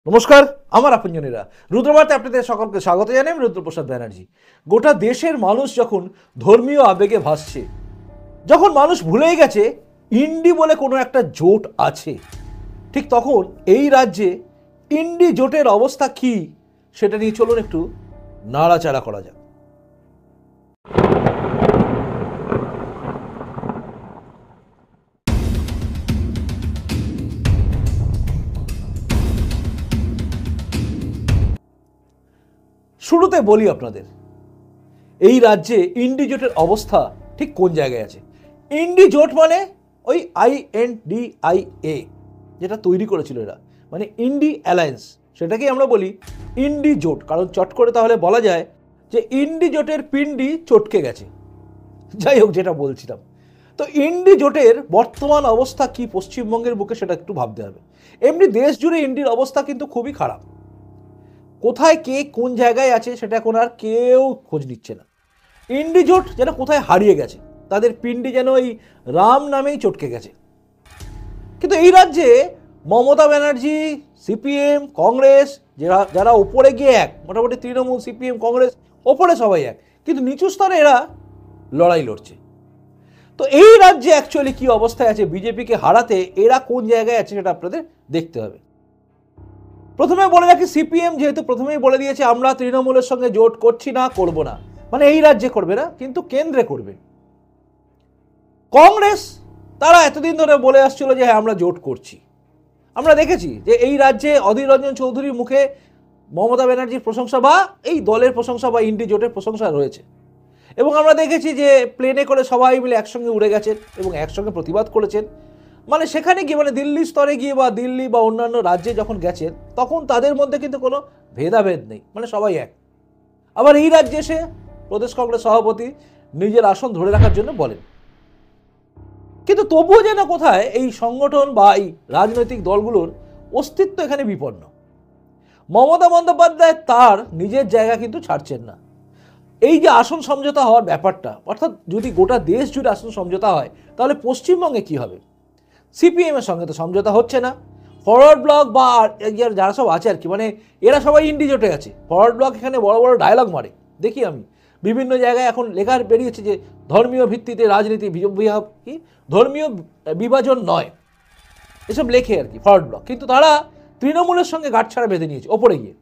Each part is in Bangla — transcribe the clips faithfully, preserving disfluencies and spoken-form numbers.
নমস্কার, আমার আপনজনেরা রুদ্রবার্তায় আপনাদের সকলকে স্বাগত জানাই। আমি রুদ্রপ্রসাদ ব্যানার্জি। গোটা দেশের মানুষ যখন ধর্মীয় আবেগে ভাসছে, যখন মানুষ ভুলেই গেছে ইন্ডি বলে কোনো একটা জোট আছে, ঠিক তখন এই রাজ্যে ইন্ডি জোটের অবস্থা কি সেটা নিয়ে চলুন একটু নাড়াচাড়া করা যাক। শুরুতে বলি আপনাদের, এই রাজ্যে ইন্ডি জোটের অবস্থা ঠিক কোন জায়গায় আছে। ইন্ডি জোট মানে ওই I N D I A যেটা তৈরি করেছিল এরা, মানে ইন্ডি অ্যালায়েন্স, সেটাকেই আমরা বলি ইন্ডি জোট। কারণ চট করে তাহলে বলা যায় যে ইন্ডি জোটের পিন্ডি চটকে গেছে। যাই হোক, যেটা বলছিলাম, তো ইন্ডি জোটের বর্তমান অবস্থা কি পশ্চিমবঙ্গের বুকে সেটা একটু ভাবতে হবে। এমনি দেশ জুড়ে ইন্ডির অবস্থা কিন্তু খুবই খারাপ। কোথায় কে কোন জায়গায় আছে সেটা এখন আর কেউ খোঁজ নিচ্ছে না। ইন্ডি জোট যেন কোথায় হারিয়ে গেছে, তাদের পিন্ডি যেন এই রাম নামেই চটকে গেছে। কিন্তু এই রাজ্যে মমতা ব্যানার্জি, সিপিএম, কংগ্রেস, যারা যারা ওপরে গিয়ে এক, মোটামুটি তৃণমূল, সিপিএম, কংগ্রেস ওপরে সবাই এক, কিন্তু নিচু স্তরে এরা লড়াই লড়ছে। তো এই রাজ্যে অ্যাকচুয়ালি কি অবস্থায় আছে, বিজেপিকে হারাতে এরা কোন জায়গায় আছে সেটা আপনাদের দেখতে হবে। প্রথমে বলে রাখি, সিপিএম যেহেতু প্রথমেই বলে দিয়েছে আমরা তৃণমূলের সঙ্গে জোট করছি না, করব না, মানে এই রাজ্যে করবে না কিন্তু কেন্দ্রে করবে। কংগ্রেস তারা এতদিন ধরে বলে আসছিল যে হ্যাঁ আমরা জোট করছি। আমরা দেখেছি যে এই রাজ্যে অধীর রঞ্জন চৌধুরীর মুখে মমতা ব্যানার্জির প্রশংসা বা এই দলের প্রশংসা বা ইন্ডি জোটের প্রশংসা রয়েছে, এবং আমরা দেখেছি যে প্লেনে করে সবাই মিলে একসঙ্গে উড়ে গেছেন এবং একসঙ্গে প্রতিবাদ করেছেন। মানে সেখানে গিয়ে, মানে দিল্লি স্তরে গিয়ে বা দিল্লি বা অন্যান্য রাজ্যে যখন গেছেন তখন তাদের মধ্যে কিন্তু কোনো ভেদাভেদ নেই, মানে সবাই এক। আবার এই রাজ্যে এসে প্রদেশ কংগ্রেস সভাপতি নিজের আসন ধরে রাখার জন্য বলেন, কিন্তু তবুও যেন কোথায় এই সংগঠন বা এই রাজনৈতিক দলগুলোর অস্তিত্ব এখানে বিপন্ন। মমতা বন্দ্যোপাধ্যায় তার নিজের জায়গা কিন্তু ছাড়ছেন না। এই যে আসন সমঝোতা হওয়ার ব্যাপারটা, অর্থাৎ যদি গোটা দেশ জুড়ে আসন সমঝোতা হয় তাহলে পশ্চিমবঙ্গে কি হবে? সিপিএম এর সঙ্গে তো সমঝোতা হচ্ছে না, ফরওয়ার্ড ব্লক বা যারা সব আছে আর কি, মানে এরা সবাই ইন্ডি জোটে আছে। ফরওয়ার্ড ব্লক এখানে বড় বড় ডায়লগ মারে, দেখি আমি বিভিন্ন জায়গায় এখন লেখা বেরিয়েছে যে ধর্মীয় ভিত্তিতে রাজনীতি, কি ধর্মীয় বিভাজন নয়, এসব লেখে আর কি ফরওয়ার্ড ব্লক। কিন্তু তারা তৃণমূলের সঙ্গে গাঁটছাড়া বেঁধে নিয়েছে ওপরে গিয়ে।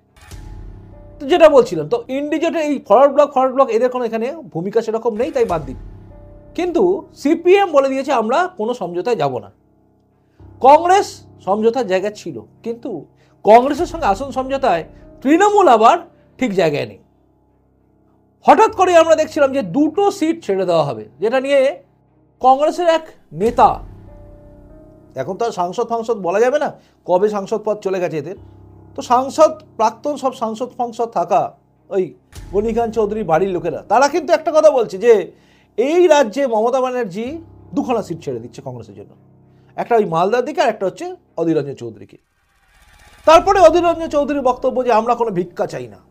তো যেটা বলছিলাম, তো ইন্ডি জোটে এই ফরওয়ার্ড ব্লক ফরওয়ার্ড ব্লক এদের কোনো এখানে ভূমিকা সেরকম নেই, তাই বাদ দিন। কিন্তু সিপিএম বলে দিয়েছে আমরা কোনো সমঝোতায় যাব না। কংগ্রেস সমঝোতার জায়গা ছিল, কিন্তু কংগ্রেসের সঙ্গে আসন সমঝোতায় তৃণমূল আবার ঠিক জায়গায় নেই। হঠাৎ করে আমরা দেখছিলাম যে দুটো সিট ছেড়ে দেওয়া হবে, যেটা নিয়ে কংগ্রেসের এক নেতা, এখন তো আর সাংসদ ফাংসদ বলা যাবে না, কবে সাংসদ পদ চলে গেছে এদের, তো সাংসদ প্রাক্তন সব সাংসদ ফাংসদ থাকা ওই গণিকান্ত চৌধুরী বাড়ির লোকেরা, তারা কিন্তু একটা কথা বলছে যে এই রাজ্যে মমতা ব্যানার্জি দুখানা সিট ছেড়ে দিচ্ছে কংগ্রেসের জন্য, একটা ওই মালদার দিকে আর একটা হচ্ছে অধীর রঞ্জন চৌধুরীকে। তারপরে অধীর রঞ্জন চৌধুরীর বক্তব্য যে আমরা কোনো ভিক্ষা চাই না।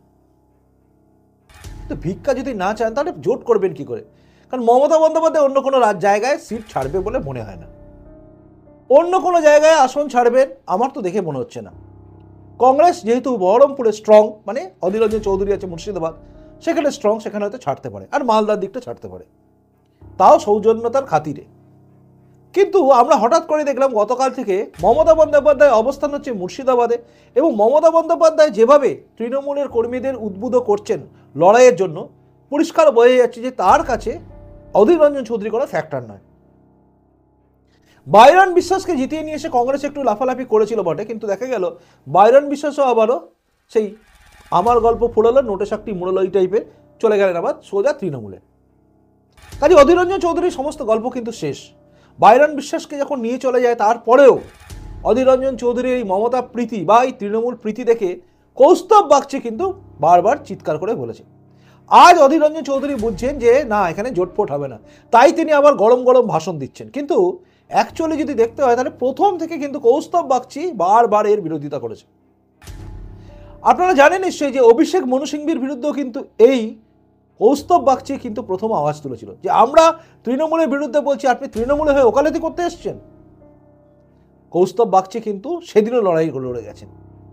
তো ভিক্ষা যদি না চান তাহলে জোট করবেন কি করে? কারণ মমতা বন্দ্যোপাধ্যায় অন্য কোনো জায়গায় সিট ছাড়বে বলে মনে হয় না, অন্য কোনো জায়গায় আসন ছাড়বেন আমার তো দেখে মনে হচ্ছে না। কংগ্রেস যেহেতু বহরমপুরে স্ট্রং, মানে অধীর রঞ্জন চৌধুরী আছে মুর্শিদাবাদ, সেখানে স্ট্রং, সেখানে হয়তো ছাড়তে পারে, আর মালদার দিকটা ছাড়তে পারে, তাও সৌজন্যতার খাতিরে। কিন্তু আমরা হঠাৎ করে দেখলাম গতকাল থেকে মমতা বন্দ্যোপাধ্যায় অবস্থান হচ্ছে মুর্শিদাবাদে, এবং মমতা বন্দ্যোপাধ্যায় যেভাবে তৃণমূলের কর্মীদের উদ্বুদ্ধ করছেন লড়াইয়ের জন্য, পরিষ্কার বোঝা যাচ্ছে যে তার কাছে অধীর রঞ্জন চৌধুরী কোনো ফ্যাক্টর নয়। বাইরন বিশ্বাসকে জিতিয়ে নিয়ে এসে কংগ্রেস একটু লাফালাফি করেছিল বটে, কিন্তু দেখা গেল বাইরন বিশ্বাসও আবারও সেই আমার গল্প ফুরালো নোটে শাকটি মুড়লো এই টাইপের চলে গেলেন আবার সোজা তৃণমূলে। কাজে অধীর রঞ্জন চৌধুরীর সমস্ত গল্প কিন্তু শেষ। বাইরন বিশ্বাসকে যখন নিয়ে চলে যায় তারপরেও অধীর রঞ্জন চৌধুরীর এই মমতা প্রীতি বা এই তৃণমূল প্রীতি দেখে কৌস্তব বাগচি কিন্তু বারবার চিৎকার করে বলেছে। আজ অধীর রঞ্জন চৌধুরী বুঝছেন যে না, এখানে জোটফোট হবে না, তাই তিনি আবার গরম গরম ভাষণ দিচ্ছেন। কিন্তু অ্যাকচুয়ালি যদি দেখতে হয় তাহলে প্রথম থেকে কিন্তু কৌস্তব বাগচি বারবার এর বিরোধিতা করেছে। আপনারা জানেন নিশ্চয়ই যে অভিষেক মনু সিংভির বিরুদ্ধেও কিন্তু এই কৌস্তব বাগচি কিন্তু প্রথম আওয়াজ তুলেছিল যে আমরা তৃণমূলের বিরুদ্ধে বলছি, আপনি তৃণমূলে হয়ে ওকালতি করতে এসছেন। কৌস্তব বাগচি কিন্তু সেদিনও লড়াই লড়ে গেছেন,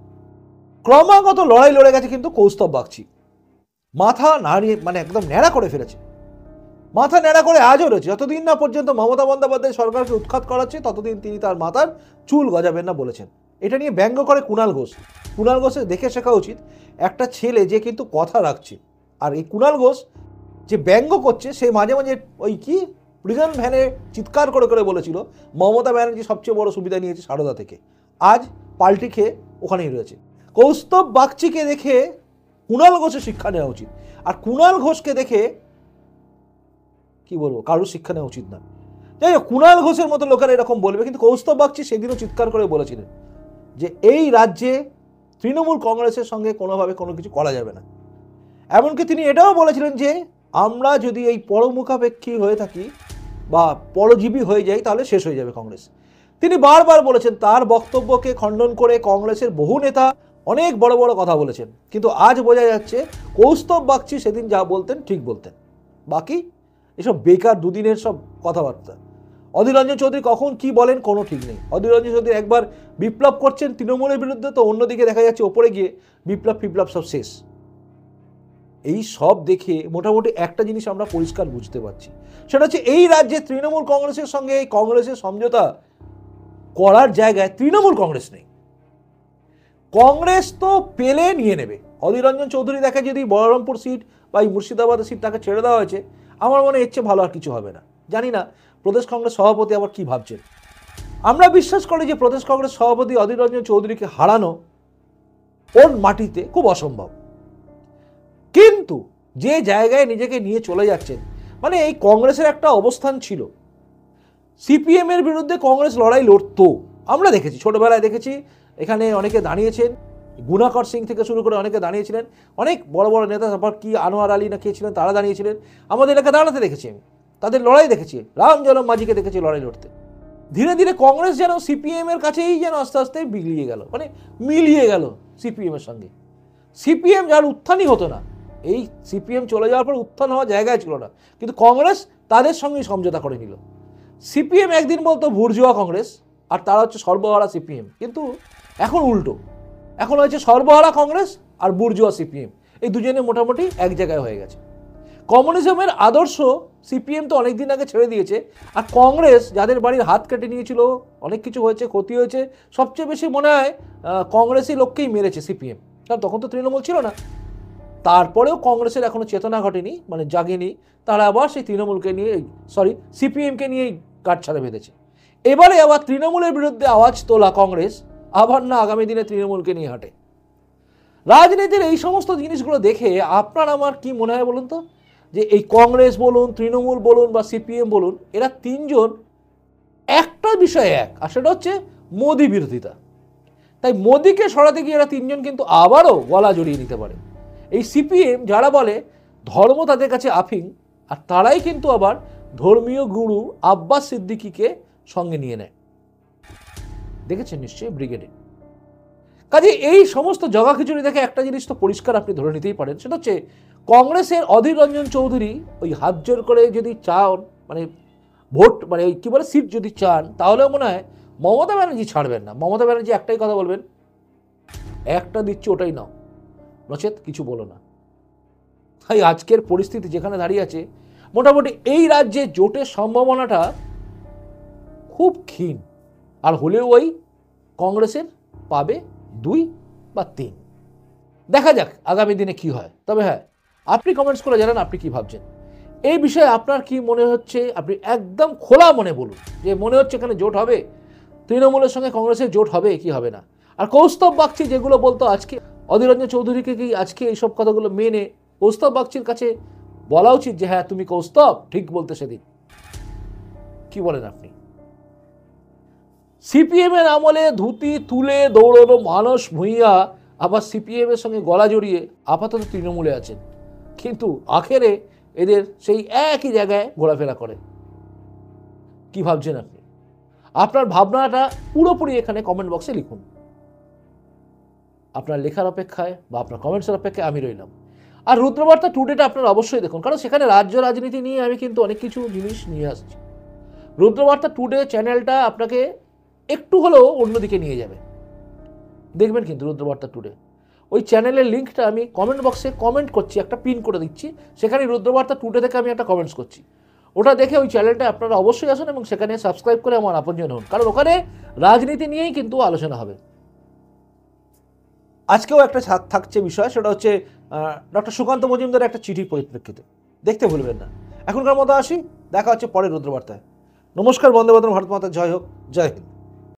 ক্রমাগত লড়াই লড়ে গেছে কিন্তু কৌস্তব বাগচি মাথা নাড়িয়ে মানে একদম ন্যাড়া করে ফেলেছে, মাথা ন্যাড়া করে আজও রয়েছে। যতদিন না পর্যন্ত মমতা বন্দ্যোপাধ্যায় সরকারকে উৎখাত করাচ্ছে ততদিন তিনি তার মাথার চুল গজাবেন না বলেছেন। এটা নিয়ে ব্যঙ্গ করে কুণাল ঘোষ। কুণাল ঘোষের দেখে শেখা উচিত একটা ছেলে যে কিন্তু কথা রাখছে। আর এই কুণাল ঘোষ যে ব্যঙ্গ করছে সে মাঝে মাঝে ওই কি প্রিজন ভ্যানে চিৎকার করে করে বলেছিল মমতা ব্যানার্জি সবচেয়ে বড় সুবিধা নিয়েছে সারদা থেকে, আজ পাল্টি খেয়ে ওখানেই রয়েছে। কৌস্তব বাগচিকে দেখে কুণাল ঘোষের শিক্ষা নেওয়া উচিত, আর কুণাল ঘোষকে দেখে কি বলবো কারোর শিক্ষা নেওয়া উচিত না। যাই হোক, কুণাল ঘোষের মতো লোকেরা এরকম বলবে, কিন্তু কৌস্তব বাগচি সেদিনও চিৎকার করে বলেছিলেন যে এই রাজ্যে তৃণমূল কংগ্রেসের সঙ্গে কোনোভাবে কোনো কিছু করা যাবে না। এমনকি তিনি এটাও বলেছিলেন যে আমরা যদি এই পরমুখাপেক্ষী হয়ে থাকি বা পরজীবী হয়ে যাই তাহলে শেষ হয়ে যাবে কংগ্রেস। তিনি বারবার বলেছেন, তার বক্তব্যকে খণ্ডন করে কংগ্রেসের বহু নেতা অনেক বড় বড় কথা বলেছেন, কিন্তু আজ বোঝা যাচ্ছে কৌস্তব বাগচি সেদিন যা বলতেন ঠিক বলতেন, বাকি এসব বেকার দুদিনের সব কথাবার্তা। অধীর রঞ্জন চৌধুরী কখন কি বলেন কোনো ঠিক নেই। অধীর রঞ্জন চৌধুরী একবার বিপ্লব করছেন তৃণমূলের বিরুদ্ধে, তো অন্যদিকে দেখা যাচ্ছে ওপরে গিয়ে বিপ্লব ফিপ্লব সব শেষ। এই সব দেখে মোটামুটি একটা জিনিস আমরা পরিষ্কার বুঝতে পারছি, সেটা হচ্ছে এই রাজ্যে তৃণমূল কংগ্রেসের সঙ্গে এই কংগ্রেসের সমঝোতা করার জায়গায় তৃণমূল কংগ্রেস নেই। কংগ্রেস তো পেলে নিয়ে নেবে। অধীর রঞ্জন চৌধুরী দেখে যদি বহরমপুর সিট বা এই মুর্শিদাবাদের সিট তাকে ছেড়ে দেওয়া হয়েছে, আমার মনে এর চেয়ে ভালো আর কিছু হবে না। জানি না প্রদেশ কংগ্রেস সভাপতি আবার কি ভাবছেন। আমরা বিশ্বাস করি যে প্রদেশ কংগ্রেস সভাপতি অধীর রঞ্জন চৌধুরীকে হারানো ওর মাটিতে খুব অসম্ভব, কিন্তু যে জায়গায় নিজেকে নিয়ে চলে যাচ্ছেন, মানে এই কংগ্রেসের একটা অবস্থান ছিল, সিপিএম এর বিরুদ্ধে কংগ্রেস লড়াই লড়তো, আমরা দেখেছি ছোটবেলায় দেখেছি, এখানে অনেকে দাঁড়িয়েছেন, গুণাকর সিং থেকে শুরু করে অনেকে দাঁড়িয়েছিলেন, অনেক বড় বড় নেতা, তারপর কি আনোয়ার আলী না কে ছিলেন তারা দাঁড়িয়েছিলেন, আমাদের এলাকায় দাঁড়াতে দেখেছি আমি, তাদের লড়াই দেখেছি, রাম জনম মাঝিকে দেখেছি লড়াই লড়তে। ধীরে ধীরে কংগ্রেস যেন সিপিএম এর কাছেই যেন আস্তে আস্তে বিগড়িয়ে গেল, মানে মিলিয়ে গেল সিপিএম এর সঙ্গে। সিপিএম যার উত্থানই হতো না, এই সিপিএম চলে যাওয়ার পর উত্থান হওয়ার জায়গায় ছিল না, কিন্তু কংগ্রেস তাদের সঙ্গেই সমঝোতা করে নিল। সিপিএম একদিন বলতো বুর্জুয়া কংগ্রেস, আর তারা হচ্ছে সর্বহারা সিপিএম, কিন্তু এখন উল্টো, এখন হয়েছে সর্বহারা কংগ্রেস আর বুর্জুয়া সিপিএম, এই দুজনে মোটামুটি এক জায়গায় হয়ে গেছে। কমিউনিজমের আদর্শ সিপিএম তো অনেক দিন আগে ছেড়ে দিয়েছে, আর কংগ্রেস যাদের বাড়ির হাত কেটে নিয়েছিল, অনেক কিছু হয়েছে, ক্ষতি হয়েছে, সবচেয়ে বেশি মনে হয় কংগ্রেসই লোককেই মেরেছে সিপিএম, কারণ তখন তো তৃণমূল ছিল না। তারপরেও কংগ্রেসের এখনো চেতনা ঘটেনি, মানে জাগেনি, তারা আবার সেই তৃণমূলকে নিয়ে সরি সিপিএমকে নিয়েই কাটছাড়া বেঁধেছে। এবারে আবার তৃণমূলের বিরুদ্ধে আওয়াজ তোলা কংগ্রেস আবার না আগামী দিনে তৃণমূলকে নিয়ে হাঁটে। রাজনীতির এই সমস্ত জিনিসগুলো দেখে আপনার আমার কি মনে হয় বলুন তো, যে এই কংগ্রেস বলুন, তৃণমূল বলুন বা সিপিএম বলুন, এরা তিনজন একটা বিষয় এক, আর সেটা হচ্ছে মোদি বিরোধিতা। তাই মোদিকে সরাতে গিয়ে এরা তিনজন কিন্তু আবারও গলা জড়িয়ে নিতে পারে। এই সিপিএম যারা বলে ধর্ম তাদের কাছে আফিং, আর তারাই কিন্তু আবার ধর্মীয় গুরু আব্বাস সিদ্দিকীকে সঙ্গে নিয়ে নেয়, দেখেছেন নিশ্চয়ই ব্রিগেডে। কাজে এই সমস্ত জগা খিচুড়ি দেখে একটা জিনিস তো পরিষ্কার আপনি ধরে নিতেই পারেন, সেটা হচ্ছে কংগ্রেসের অধীর রঞ্জন চৌধুরী ওই হাত জোর করে যদি চান, মানে ভোট মানে ওই কী বলে সিট যদি চান, তাহলেও মনে হয় মমতা ব্যানার্জি ছাড়বেন না। মমতা ব্যানার্জি একটাই কথা বলবেন, একটা দিচ্ছি ওটাই নাও, নচেত কিছু বলো না। তাই আজকের পরিস্থিতি যেখানে দাঁড়িয়ে আছে, মোটামুটি এই রাজ্যে জোটের সম্ভাবনাটা খুব ক্ষীণ, আর হলেও ওই কংগ্রেসের পাবে দুই বা তিন। দেখা যাক আগামী দিনে কি হয়। তবে হ্যাঁ, আপনি কমেন্টস করে জানান আপনি কি ভাবছেন এই বিষয়ে, আপনার কি মনে হচ্ছে, আপনি একদম খোলা মনে বলুন যে মনে হচ্ছে এখানে জোট হবে, তৃণমূলের সঙ্গে কংগ্রেসের জোট হবে কি হবে না। আর কৌস্তব বাগচি যেগুলো বলতো আজকে, অধীর রঞ্জন চৌধুরীকে কি আজকে এইসব কথাগুলো মেনে কৌস্তব বাগচির কাছে বলা উচিত যে হ্যাঁ তুমি কৌস্তব ঠিক বলতে সেদিন, কি বলেন আপনি? সিপিএম এর আমলে ধুতি তুলে দৌড়ানো মানস ভূঁইয়া আবার সিপিএম এর সঙ্গে গলা জড়িয়ে আপাতত তৃণমূলে আছেন, কিন্তু আখেরে এদের সেই একই জায়গায় ঘোরাফেরা করে। কি ভাবছেন আপনি? আপনার ভাবনাটা পুরোপুরি এখানে কমেন্ট বক্সে লিখুন। আপনার লেখার অপেক্ষায় বা আপনার কমেন্টসের অপেক্ষায় আমি রইলাম। আর রুদ্রবার্তা টুডেটা আপনারা অবশ্যই দেখুন, কারণ সেখানে রাজ্য রাজনীতি নিয়ে আমি কিন্তু অনেক কিছু জিনিস নিয়ে আসছি। রুদ্রবার্তা টুডে চ্যানেলটা আপনাকে একটু হলেও অন্যদিকে নিয়ে যাবে। দেখবেন কিন্তু রুদ্রবার্তা টুডে ওই চ্যানেলের লিঙ্কটা আমি কমেন্ট বক্সে কমেন্ট করছি, একটা পিন করে দিচ্ছি, সেখানে রুদ্রবার্তা টুডে থেকে আমি একটা কমেন্টস করছি, ওটা দেখে ওই চ্যানেলটা আপনারা অবশ্যই আসুন এবং সেখানে সাবস্ক্রাইব করে আমার আপনজন হন, কারণ ওখানে রাজনীতি নিয়েই কিন্তু আলোচনা হবে। আজকেও একটা থাকছে বিষয়, সেটা হচ্ছে ডক্টর সুকান্ত মজুমদারের একটা চিঠির পরিপ্রেক্ষিতে, দেখতে ভুলবেন না। এখনকার মতো আসি, দেখা হচ্ছে পরে রুদ্রবার্তায়। নমস্কার, বন্দে মাতরম, ভারত মাতা জয় হোক, জয় হিন্দ।